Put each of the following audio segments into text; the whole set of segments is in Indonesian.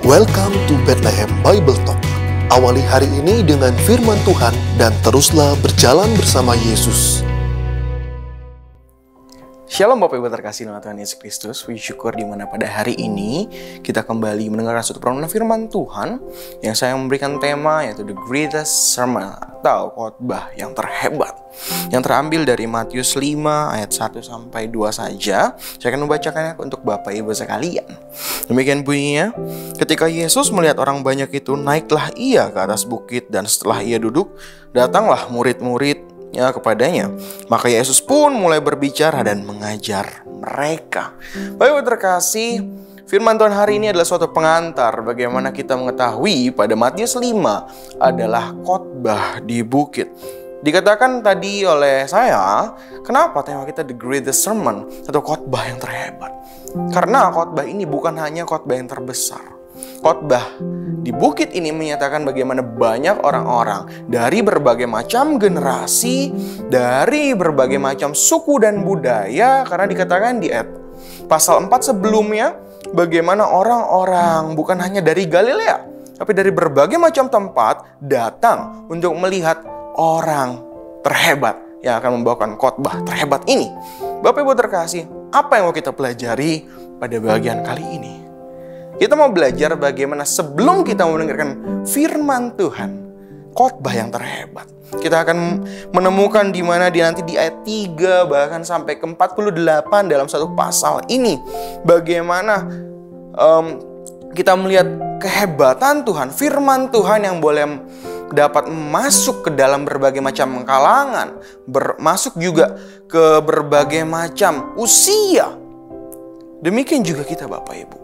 Welcome to Bethlehem Bible Talk. Awali hari ini dengan firman Tuhan dan teruslah berjalan bersama Yesus. Shalom Bapak Ibu terkasih dalam Tuhan Yesus Kristus. Puji syukur dimana pada hari ini kita kembali mendengarkan suatu perenungan firman Tuhan yang saya memberikan tema yaitu The Greatest Sermon atau khotbah yang terhebat, yang terambil dari Matius 5 ayat 1 sampai 2 saja. Saya akan membacakannya untuk Bapak Ibu sekalian. Demikian bunyinya, ketika Yesus melihat orang banyak itu, naiklah ia ke atas bukit, dan setelah ia duduk, datanglah murid-murid kepadanya. Maka Yesus pun mulai berbicara dan mengajar mereka. Bapak Ibu terkasih, firman Tuhan hari ini adalah suatu pengantar bagaimana kita mengetahui pada Matius 5 adalah khotbah di bukit. Dikatakan tadi oleh saya, kenapa tema kita The Greatest Sermon atau khotbah yang terhebat? Karena khotbah ini bukan hanya khotbah yang terbesar. Khotbah di bukit ini menyatakan bagaimana banyak orang-orang dari berbagai macam generasi, dari berbagai macam suku dan budaya, karena dikatakan di ayat pasal 4 sebelumnya, bagaimana orang-orang bukan hanya dari Galilea, tapi dari berbagai macam tempat datang untuk melihat orang terhebat yang akan membawakan khotbah terhebat ini. Bapak Ibu terkasih, apa yang mau kita pelajari pada bagian kali ini? Kita mau belajar bagaimana sebelum kita mendengarkan firman Tuhan, khotbah yang terhebat. Kita akan menemukan di mana nanti di ayat 3 bahkan sampai ke 48 dalam satu pasal ini, bagaimana kita melihat kehebatan Tuhan, firman Tuhan yang boleh dapat masuk ke dalam berbagai macam kalangan, masuk juga ke berbagai macam usia. Demikian juga kita Bapak Ibu.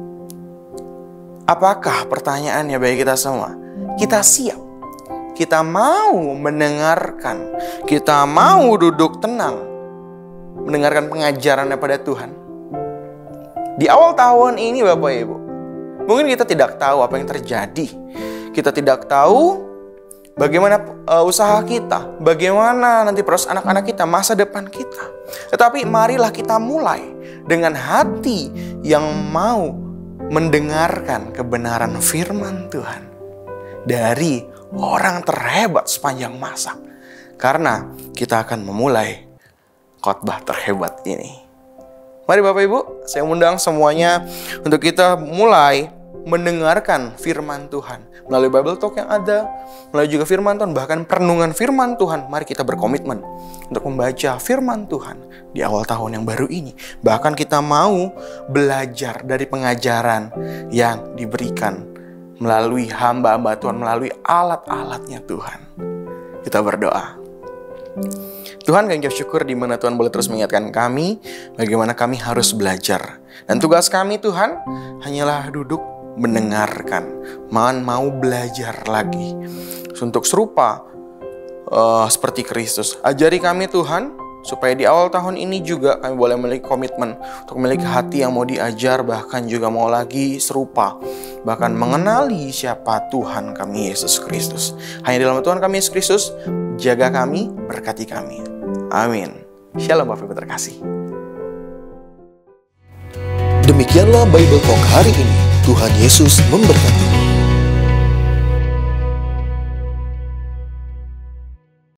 Apakah pertanyaannya bagi kita semua? Kita siap? Kita mau mendengarkan? Kita mau duduk tenang mendengarkan pengajaran daripada Tuhan? Di awal tahun ini Bapak Ibu, mungkin kita tidak tahu apa yang terjadi. Kita tidak tahu bagaimana usaha kita, bagaimana nanti proses anak-anak kita, masa depan kita. Tetapi marilah kita mulai dengan hati yang mau mendengarkan kebenaran firman Tuhan dari orang terhebat sepanjang masa. Karena kita akan memulai khotbah terhebat ini. Mari Bapak Ibu, saya undang semuanya untuk kita mulai mendengarkan firman Tuhan melalui Bible Talk yang ada, melalui juga firman Tuhan, bahkan perenungan firman Tuhan. Mari kita berkomitmen untuk membaca firman Tuhan di awal tahun yang baru ini. Bahkan kita mau belajar dari pengajaran yang diberikan melalui hamba-hamba Tuhan, melalui alat-alatnya Tuhan. Kita berdoa. Tuhan, kami ucap syukur di mana Tuhan boleh terus mengingatkan kami bagaimana kami harus belajar. Dan tugas kami Tuhan hanyalah duduk mendengarkan, mau belajar lagi untuk serupa seperti Kristus. Ajari kami Tuhan, supaya di awal tahun ini juga kami boleh memiliki komitmen untuk memiliki hati yang mau diajar, bahkan juga mau lagi serupa, bahkan mengenali siapa Tuhan kami Yesus Kristus. Hanya dalam Tuhan kami Yesus Kristus, jaga kami, berkati kami. Amin. Shalom Bapak Ibu terkasih. Demikianlah Bible Talk hari ini. Tuhan Yesus memberkati.